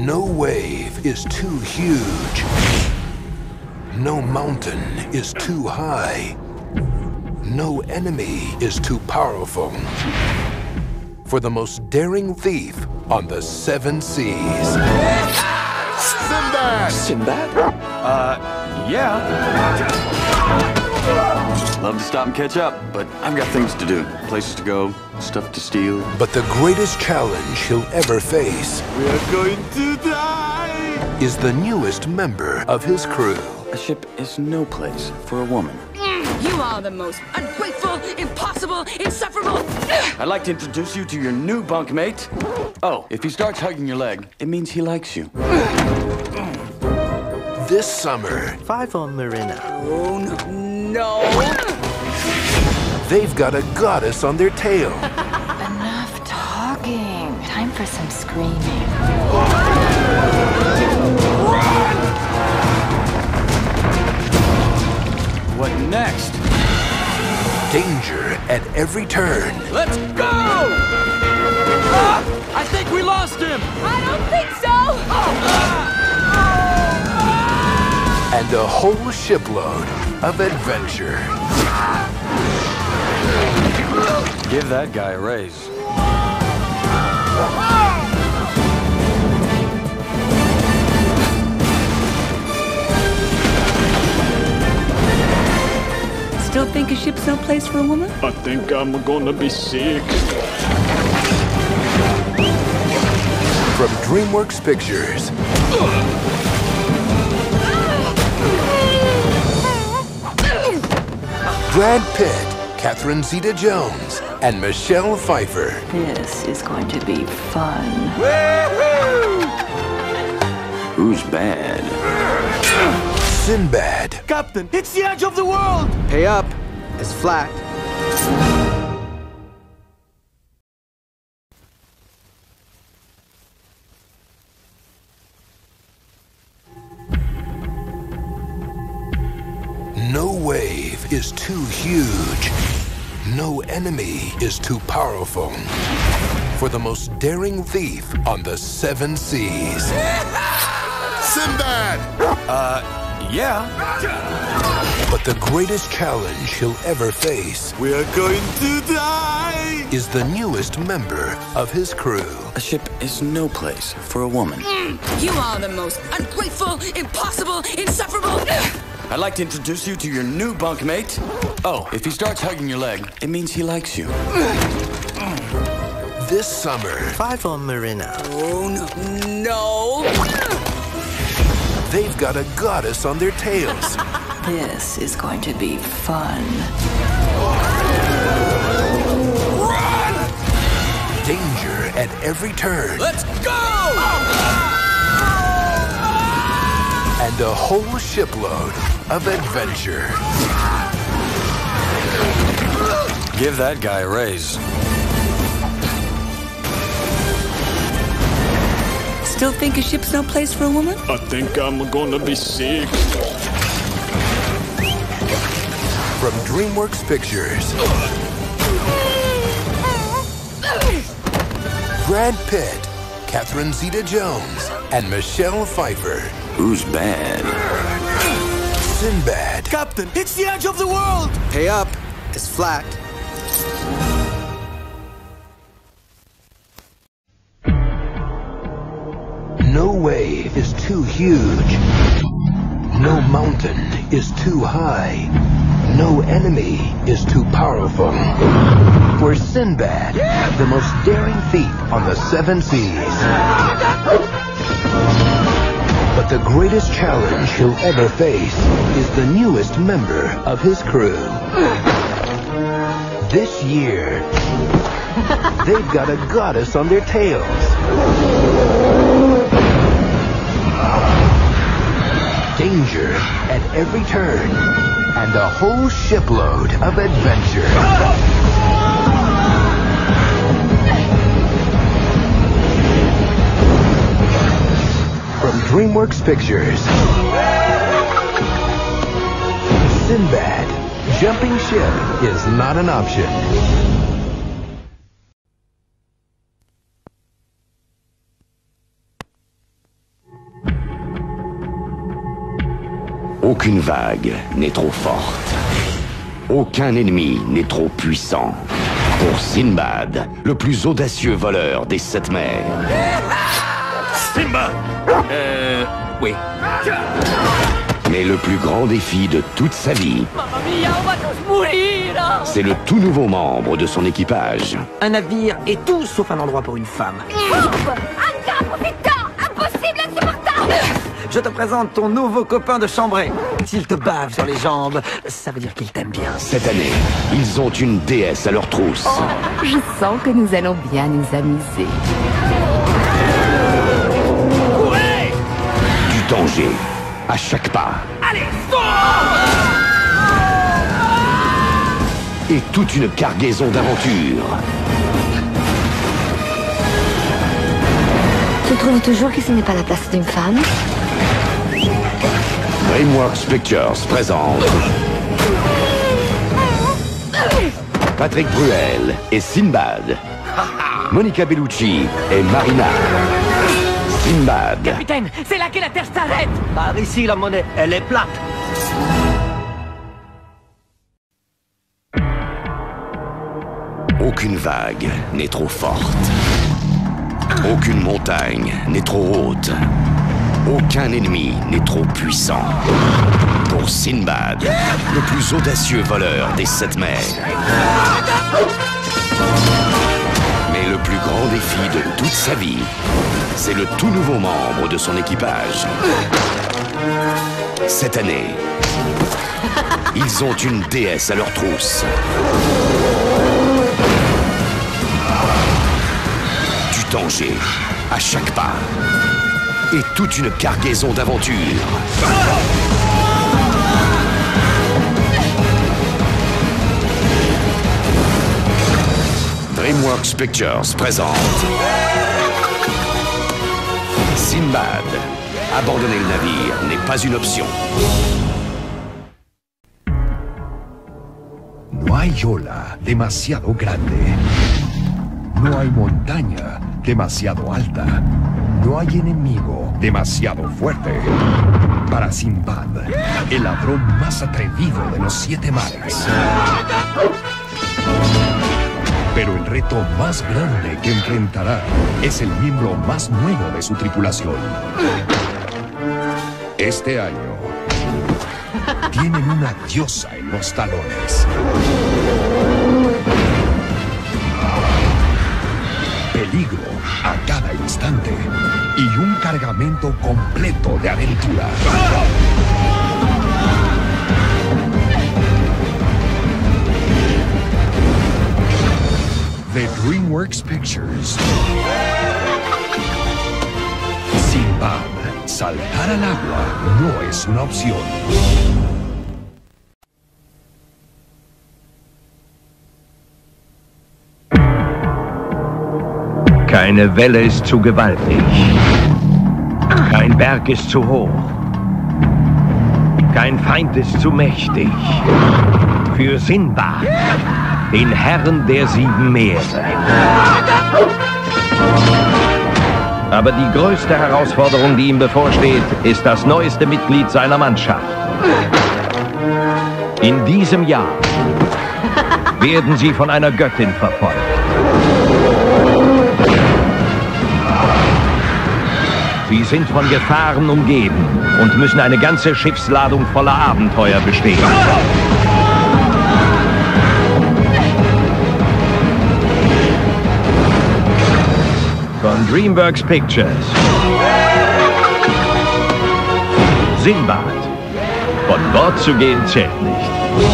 No wave is too huge. No mountain is too high. No enemy is too powerful. For the most daring thief on the 7 seas. Simbad! Sinbad? Yeah. Love to stop and catch up, but I've got things to do. Places to go, stuff to steal. But the greatest challenge he'll ever face We're going to die! is the newest member of his crew. A ship is no place for a woman. You are the most ungrateful, impossible, insufferable. I'd like to introduce you to your new bunkmate. Oh, if he starts hugging your leg, it means he likes you. This summer, Pfeiffer Marina. Oh, no. they've got a goddess on their tail. Enough talking. Time for some screaming. What next? Danger at every turn. Let's go! I think we lost him! I don't think so. And a whole shipload of adventure. Give that guy a raise. Still think a ship's no place for a woman? I think I'm gonna be sick. From DreamWorks Pictures. Brad Pitt, Zeta-Jones, and Michelle Pfeiffer. This is going to be fun. Who's bad? Sinbad. Captain, it's the edge of the world! Pay up. It's flat. No wave is too huge. No enemy is too powerful. For the most daring thief on the 7 seas. Simbad! Yeah. But the greatest challenge he'll ever face We're going to die! is the newest member of his crew. A ship is no place for a woman. You are the most ungrateful, impossible, insufferable. I'd like to introduce you to your new bunkmate. Oh, if he starts hugging your leg, it means he likes you. This summer, Pfeiffer Marina. Oh, no. they've got a goddess on their tails. This is going to be fun. Danger at every turn. Let's go! And a whole shipload of adventure. Give that guy a raise. Still think a ship's no place for a woman? I think I'm gonna be sick. From DreamWorks Pictures. Brad Pitt, Zeta-Jones, and Michelle Pfeiffer. Who's bad? Sinbad. Captain, it's the edge of the world! Pay up. It's flat. No wave is too huge. No mountain is too high. No enemy is too powerful. For Sinbad, the most daring thief on the 7 seas. But the greatest challenge he'll ever face is the newest member of his crew. This year, they've got a goddess on their tails. Danger at every turn, and a whole shipload of adventure. From DreamWorks Pictures. Sinbad, jumping ship is not an option. Aucune vague n'est trop forte. Aucun ennemi n'est trop puissant. Pour Sinbad, le plus audacieux voleur des 7 mers. Simbad! Oui. Mais le plus grand défi de toute sa vie, c'est le tout nouveau membre de son équipage. Un navire est tout sauf un endroit pour une femme. Impossible, insupportable! Je te présente ton nouveau copain de chambrée. S'il te bave sur les jambes, ça veut dire qu'il t'aime bien. Cette année, ils ont une déesse à leur trousse. Je sens que nous allons bien nous amuser. Du danger à chaque pas. Allez, sors! Et toute une cargaison d'aventures. Tu trouves toujours que ce n'est pas la place d'une femme? DreamWorks Pictures présente Patrick Bruel et Sinbad, Monica Bellucci et Marina. Sinbad. Capitaine, c'est là que la Terre s'arrête! Par ici, la monnaie, elle est plate. Aucune vague n'est trop forte. Aucune montagne n'est trop haute. Aucun ennemi n'est trop puissant. Pour Sinbad, le plus audacieux voleur des 7 mers. Mais le plus grand défi de toute sa vie, c'est le tout nouveau membre de son équipage. Cette année, ils ont une déesse à leur trousse. Du danger à chaque pas. Et toute une cargaison d'aventures. DreamWorks Pictures présente Simbad. Abandonner le navire n'est pas une option. No hay ola demasiado grande. No hay montaña demasiado alta. No hay enemigo demasiado fuerte. Para Simbad, el ladrón más atrevido de los 7 mares. Pero el reto más grande que enfrentará es el miembro más nuevo de su tripulación. Este año, tienen una diosa en los talones. Peligro a cada instante y un cargamento completo de aventura. De DreamWorks Pictures. Simbad, saltar al agua no es una opción. Keine Welle ist zu gewaltig. Kein Berg ist zu hoch. Kein Feind ist zu mächtig. Für Sinbad, den Herrn der 7 Meere. Aber die größte Herausforderung, die ihm bevorsteht, ist das neueste Mitglied seiner Mannschaft. In diesem Jahr werden sie von einer Göttin verfolgt. Sie sind von Gefahren umgeben und müssen eine ganze Schiffsladung voller Abenteuer bestehen. Von DreamWorks Pictures. Sinbad. Von Bord zu gehen zählt nicht.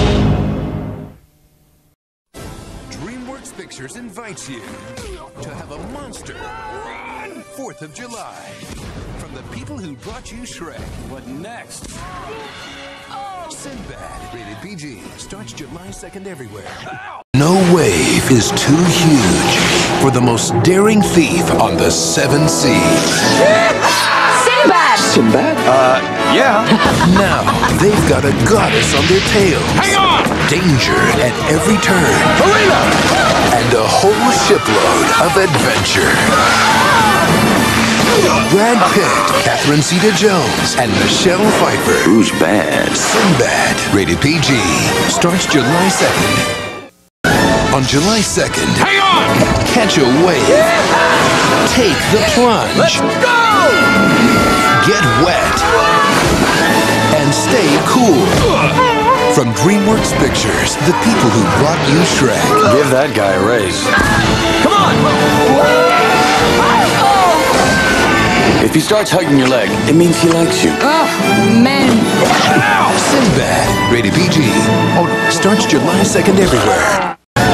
DreamWorks Pictures invites you to have a monster 4th of July from the people who brought you Shrek. What next? Sinbad, rated PG, starts July 2nd everywhere. No wave is too huge for the most daring thief on the 7 seas. Sinbad! Simbad? Yeah. Now they've got a goddess on their tails. Hang on! Danger at every turn. Marina! And a whole shipload of adventure. Brad Pitt, Zeta-Jones, and Michelle Pfeiffer. Who's bad? Sinbad, rated PG, starts July 2nd. On July 2nd, Hang on! catch a wave, take the plunge, Let's go! get wet, and stay cool. From DreamWorks Pictures, the people who brought you Shrek. Give that guy a raise. Come on! If he starts hugging your leg, it means he likes you. Oh, man. Sinbad, rated PG, starts July 2nd everywhere.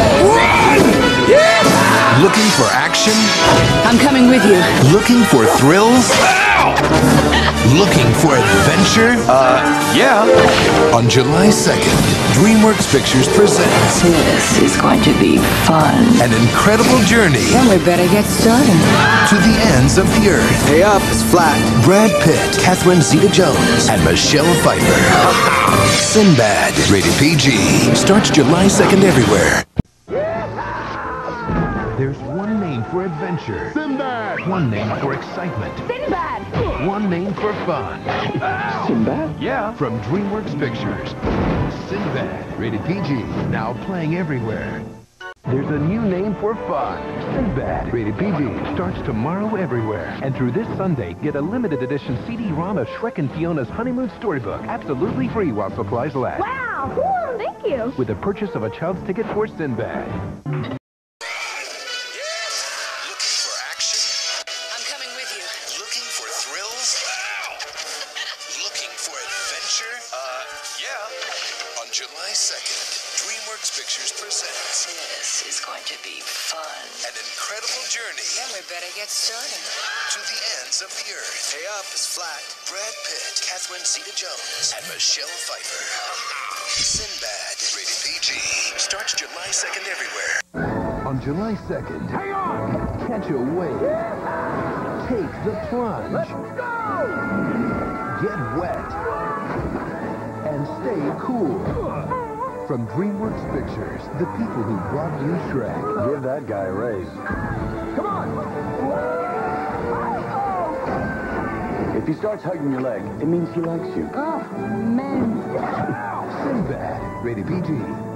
Looking for action? I'm coming with you. Looking for thrills? Looking for adventure? Yeah. On July 2nd, DreamWorks Pictures presents This is going to be fun. an incredible journey Then we better get started. to the ends of the earth. Hey up, it's flat. Brad Pitt, Zeta-Jones, and Michelle Pfeiffer. Sinbad, rated PG, starts July 2nd everywhere. There's one name for adventure. Sinbad! One name for excitement. Sinbad! One name for fun. Simbad? Yeah. From DreamWorks Pictures. Sinbad, rated PG, now playing everywhere. There's a new name for fun. Sinbad, rated PG, starts tomorrow everywhere. And through this Sunday, get a limited edition CD-ROM of Shrek and Fiona's Honeymoon Storybook, absolutely free while supplies last. Wow, cool, thank you. With the purchase of a child's ticket for Sinbad. Looking for action? I'm coming with you. Looking for thrills? Looking for adventure? Yeah. On July 2nd, DreamWorks Pictures presents This is going to be fun. an incredible journey Then we better get started. to the ends of the earth. Hey up, it's flat. Brad Pitt, Zeta-Jones, and Michelle Pfeiffer. Sinbad, rated PG, starts July 2nd everywhere. On July 2nd, hang on! Catch a wave. Take the plunge. Let's go! Get wet. And stay cool. From DreamWorks Pictures, the people who brought you Shrek. Give that guy a raise. Come on! If he starts hugging your leg, it means he likes you. Oh, man. Sinbad, rated PG.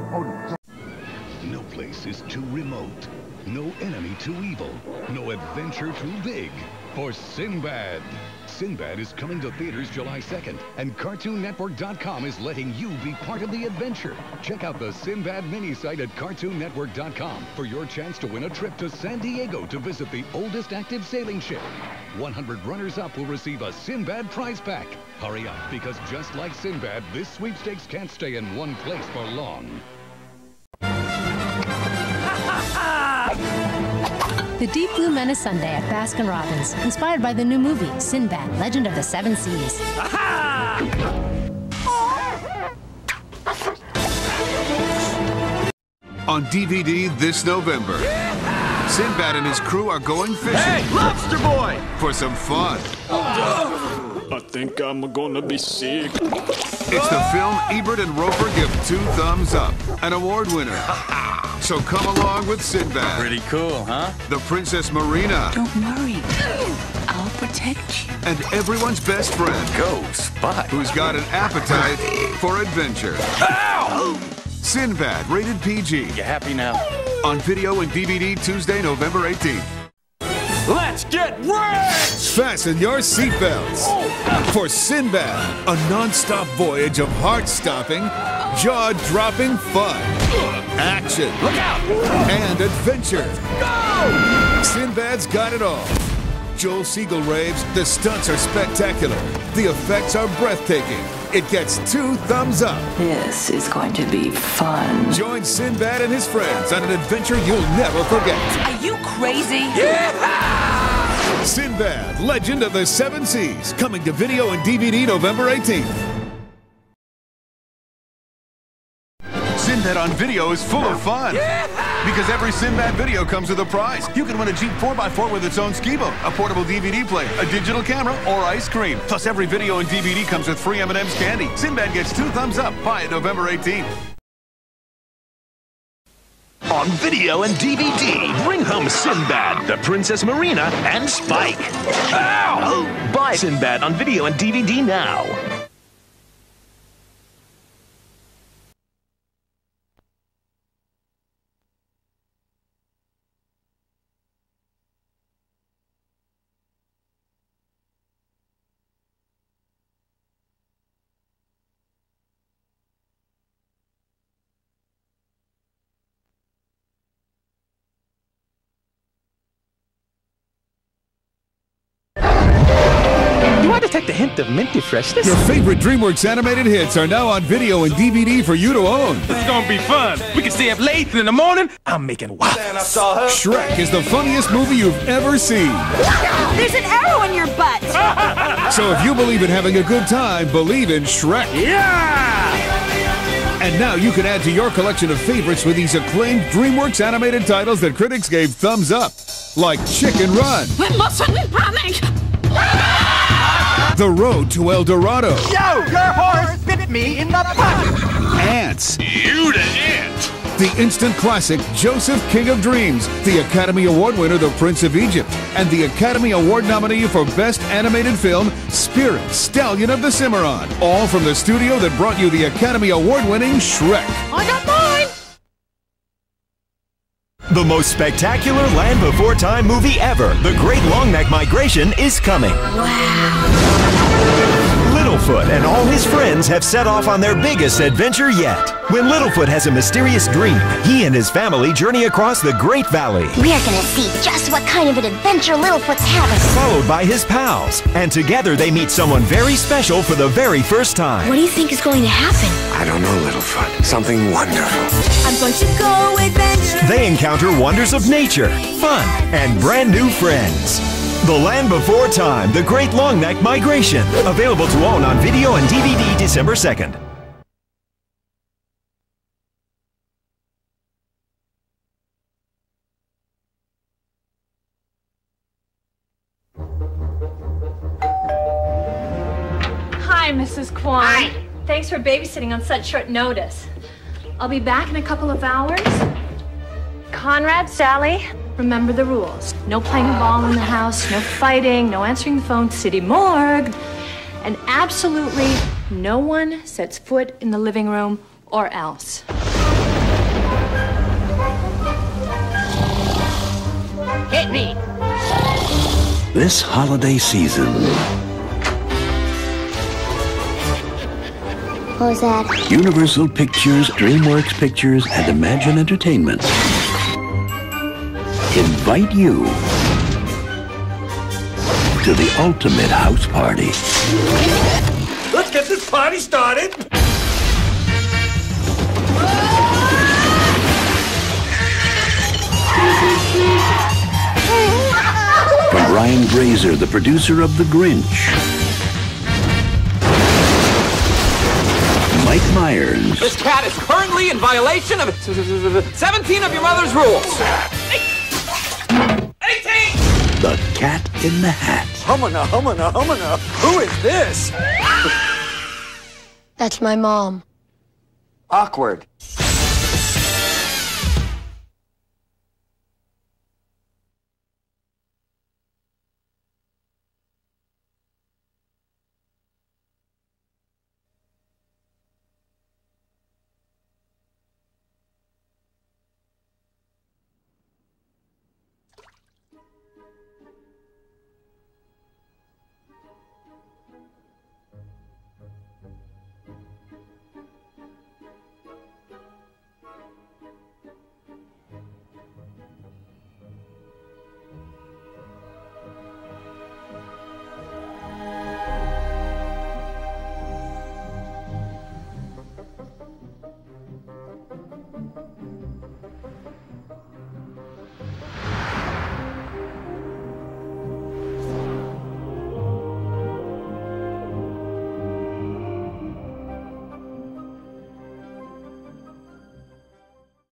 No place is too remote. No enemy too evil. No adventure too big. For Sinbad. Sinbad is coming to theaters July 2nd, and CartoonNetwork.com is letting you be part of the adventure. Check out the Sinbad mini site at CartoonNetwork.com for your chance to win a trip to San Diego to visit the oldest active sailing ship. 100 runners-up will receive a Sinbad prize pack. Hurry up, because just like Sinbad, this sweepstakes can't stay in one place for long. The Deep Blue Menace Sunday at Baskin-Robbins, inspired by the new movie, Sinbad, Legend of the Seven Seas. On DVD this November, Sinbad and his crew are going fishing. Hey, Lobster Boy! For some fun. I think I'm gonna be sick. It's the film Ebert and Roper give 2 thumbs up, an award winner. So come along with Sinbad. Pretty cool, huh? The Princess Marina. Don't worry. I'll protect you. And everyone's best friend. Go, Spot. Who's got an appetite for adventure. Ow! Sinbad, rated PG. You happy now? On video and DVD Tuesday, November 18th. Let's get rich! Fasten your seatbelts for Sinbad, a non-stop voyage of heart-stopping, jaw-dropping fun, action, Look out! and adventure. Go! Sinbad's got it all. Joel Siegel raves, the stunts are spectacular. The effects are breathtaking. It gets 2 thumbs up. This is going to be fun. Join Sinbad and his friends on an adventure you'll never forget. Are you crazy? Yeah! Sinbad, Legend of the Seven Seas, coming to video and DVD November 18th. Sinbad on video is full of fun. Because every Sinbad video comes with a prize. You can win a Jeep 4x4 with its own ski boat, a portable DVD player, a digital camera, or ice cream. Plus, every video and DVD comes with free M&M's candy. Sinbad gets 2 thumbs up. Buy it November 18th. on video and DVD. Bring home Sinbad, the Princess Marina, and Spike. Ow! Buy Sinbad on video and DVD now. Detect a hint of minty freshness. Your favorite DreamWorks animated hits are now on video and DVD for you to own. This is gonna be fun. We can stay up late in the morning. I'm making waffles. Shrek is the funniest movie you've ever seen. There's an arrow in your butt. So if you believe in having a good time, believe in Shrek. Yeah! And now you can add to your collection of favorites with these acclaimed DreamWorks animated titles that critics gave thumbs up, like Chicken Run. We mustn't panic. The Road to El Dorado. Yo, your horse bit me in the butt. Ants. You the ant. The instant classic Joseph, King of Dreams, the Academy Award winner The Prince of Egypt, and the Academy Award nominee for Best Animated Film, Spirit, Stallion of the Cimarron. All from the studio that brought you the Academy Award-winning Shrek. I got mine. The most spectacular Land Before Time movie ever, The Great Longneck Migration, is coming. Wow. Littlefoot and all his friends have set off on their biggest adventure yet. When Littlefoot has a mysterious dream, he and his family journey across the Great Valley. We're gonna see just what kind of an adventure Littlefoot's having. Followed by his pals. And together they meet someone very special for the very first time. What do you think is going to happen? I don't know, Littlefoot. Something wonderful. I'm going to go adventure. They encounter wonders of nature, fun, and brand new friends. The Land Before Time, The Great Longneck Migration. Available to own on video and DVD December 2nd. Hi, Mrs. Kwan. Hi. Thanks for babysitting on such short notice. I'll be back in a couple of hours. Conrad, Sally, remember the rules. No playing ball in the house, no fighting, no answering the phone, city morgue, and absolutely no one sets foot in the living room or else. Hit me. This holiday season, What was that? Universal Pictures, DreamWorks Pictures, and Imagine Entertainment invite you to the ultimate house party. Let's get this party started. From Brian Grazer, the producer of The Grinch, Mike Myers. This cat is currently in violation of 17 of your mother's rules. 18! The Cat in the Hat. Humana, humana, humana. Who is this? That's my mom. Awkward.